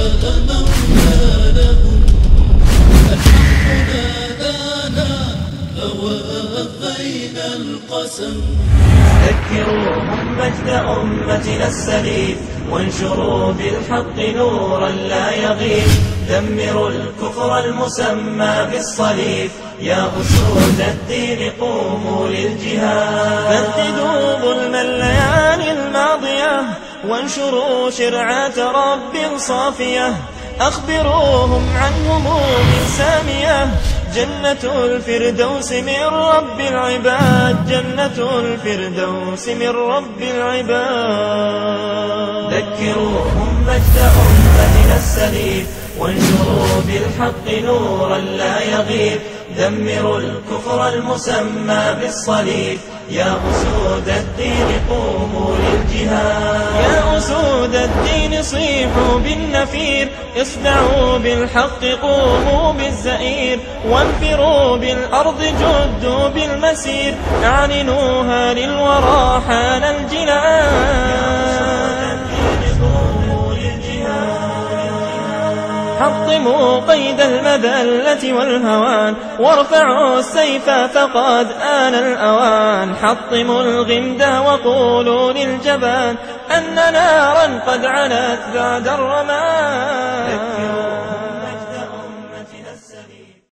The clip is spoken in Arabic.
مولانا لهم. الحق نادانا فوافينا القسم. ذكروهم مجد أمتنا السليف، وانشروا بالحق نورا لا يغيب. دمروا الكفر المسمى بالصليب، يا أسود الدين قوموا للجهاد. بددوا ظلم الليالي الماضية، وانشروا شرعة رب صافية. أخبروهم عن هموم سامية، جنة الفردوس من رب العباد. جنة الفردوس من رب العباد. ذكروهم مجد أمتنا السليف، وانشروا بالحق نورا لا يغيب. دمروا الكفر المسمى بالصليب، يا أسود الدين قوموا للجهاد. يا أسود الدين صيحوا بالنفير، اصدعوا بالحق قوموا بالزئير. وانفروا بالأرض جدوا بالمسير، اعلنوها للورى حان الجنان. حطموا قيد المذلة والهوان، وارفعوا السيف فقد آن الأوان. حطموا الغمد وقولوا للجبان أن نارا قد علت بعد الرمان.